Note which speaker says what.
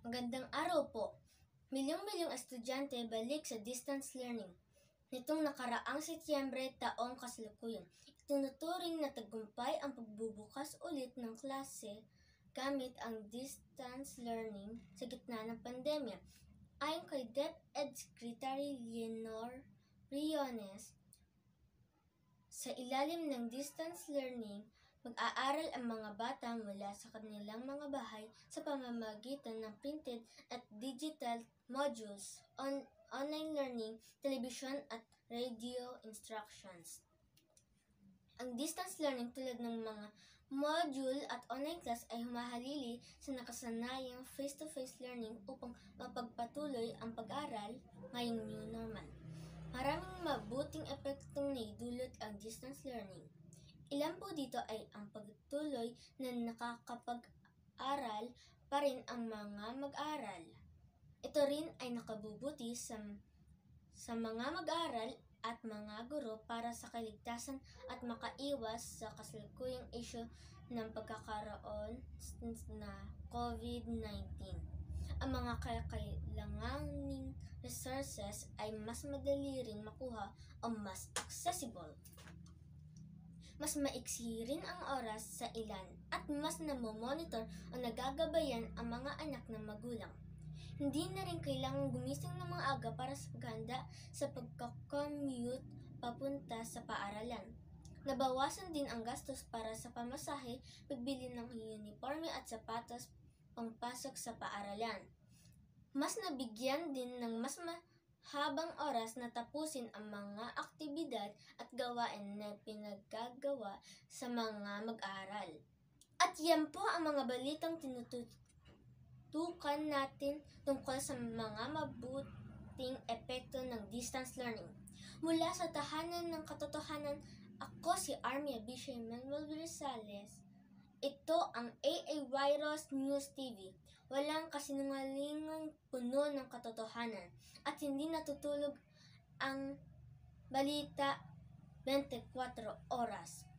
Speaker 1: Magandang araw po. Milyong-milyong estudyante balik sa distance learning. Nitong nakaraang Setyembre taong kasalukuyan, itinuturing na tagumpay ang pagbubukas ulit ng klase gamit ang distance learning sa gitna ng pandemya. Ayon kay DepEd Secretary Leonor Briones, sa ilalim ng distance learning, mag-aaral ang mga bata mula sa kanilang mga bahay sa pamamagitan ng printed at digital modules, online learning, television at radio instructions. Ang distance learning tulad ng mga module at online class ay humahalili sa nakasanayang face-to-face learning upang mapagpatuloy ang pag-aral ngayong new normal. Maraming mabuting epektong naidulot ang distance learning. Ilan po dito ay ang pagtuloy na nakakapag-aral pa rin ang mga mag-aaral. Ito rin ay nakabubuti sa mga mag-aaral at mga guro para sa kaligtasan at makaiwas sa kasalukuyang issue ng pagkakaroon na COVID-19. Ang mga kakailanganing resources ay mas madali ring makuha o mas accessible. Mas maiksi rin ang oras sa ilan at mas namomonitor o nagagabayan ang mga anak ng magulang. Hindi na rin kailangang gumising ng mga aga para sa paghanda sa pagka-commute papunta sa paaralan. Nabawasan din ang gastos para sa pamasahe, pagbili ng uniforme at sapatos pangpasok sa paaralan. Mas nabigyan din ng mas habang oras na tapusin ang mga aktibidad at gawain na pinagagawa sa mga mag-aaral. At yan po ang mga balitang tinututukan natin tungkol sa mga mabuting epekto ng distance learning. Mula sa tahanan ng katotohanan, ako si Armia Bishay Manuel Rizales. Ito ang AA Virus News TV. Walang kasinungalingang puno ng katotohanan at hindi natutulog ang balita 24 oras.